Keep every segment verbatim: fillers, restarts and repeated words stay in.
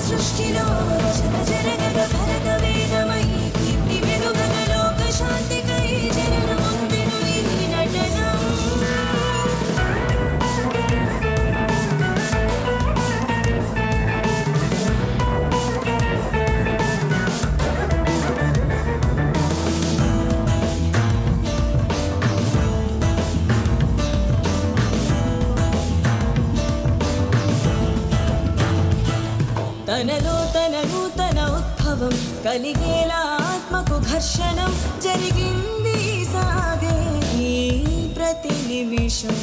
సృష్టిలో జన జనగగ భరత వేదమై కీర్తి వెలుగగ లోక శాంతికై జననముందెను ఈ నటనం. తనలో తన నూతన ఉద్భవం కలిగేలా ఆత్మకు ఘర్షణం జరిగింది సాగే ఈ ప్రతి నిమిషం.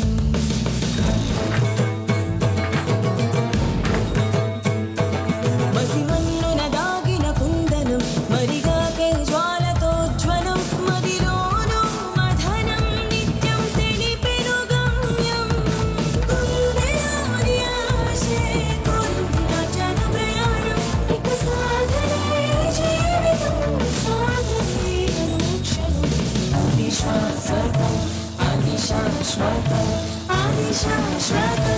మసిమన్నున దాగిన కుందనం మరిగాకే జ్వాలతో జ్వలం మదిలోను మధనం నిత్యం తెలిపెను గమ్యం. గుండెలోని ఆశే కొలువున జన ప్రయాణం ఇక సాగరే జీవితం సాగరే అనుక్షణం. ఆది శాశ్వతం ఆది శాశ్వతం ఆది శాశ్వతం.